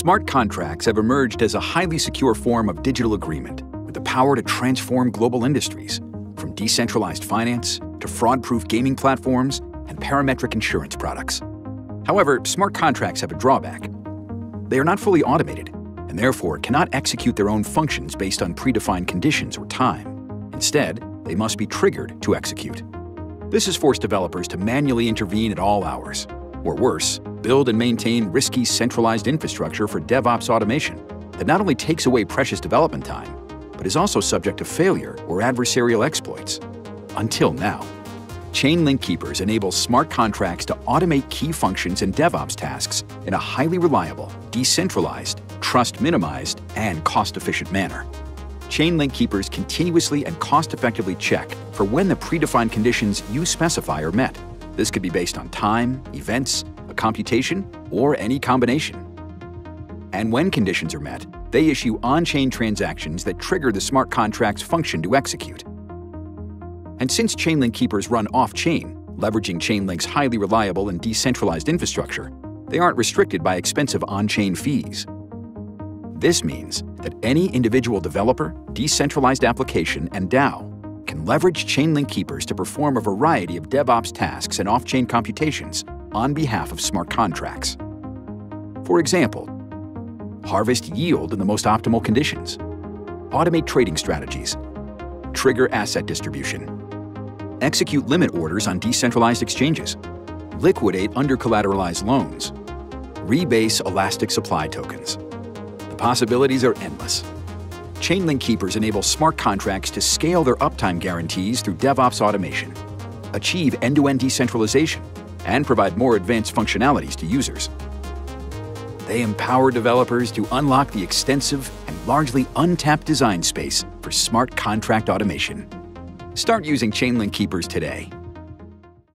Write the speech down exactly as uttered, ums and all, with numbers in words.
Smart contracts have emerged as a highly secure form of digital agreement with the power to transform global industries, from decentralized finance to fraud-proof gaming platforms and parametric insurance products. However, smart contracts have a drawback. They are not fully automated and therefore cannot execute their own functions based on predefined conditions or time. Instead, they must be triggered to execute. This has forced developers to manually intervene at all hours, or worse, build and maintain risky centralized infrastructure for DevOps automation that not only takes away precious development time, but is also subject to failure or adversarial exploits. Until now, Chainlink Keepers enables smart contracts to automate key functions and DevOps tasks in a highly reliable, decentralized, trust-minimized, and cost-efficient manner. Chainlink Keepers continuously and cost-effectively check for when the predefined conditions you specify are met. This could be based on time, events, a computation, or any combination. And when conditions are met, they issue on-chain transactions that trigger the smart contract's function to execute. And since Chainlink Keepers run off-chain, leveraging Chainlink's highly reliable and decentralized infrastructure, they aren't restricted by expensive on-chain fees. This means that any individual developer, decentralized application, and DAO can leverage Chainlink Keepers to perform a variety of DevOps tasks and off-chain computations on behalf of smart contracts. For example, harvest yield in the most optimal conditions, automate trading strategies, trigger asset distribution, execute limit orders on decentralized exchanges, liquidate under-collateralized loans, rebase elastic supply tokens. The possibilities are endless. Chainlink Keepers enable smart contracts to scale their uptime guarantees through DevOps automation, achieve end-to-end decentralization, and provide more advanced functionalities to users. They empower developers to unlock the extensive and largely untapped design space for smart contract automation. Start using Chainlink Keepers today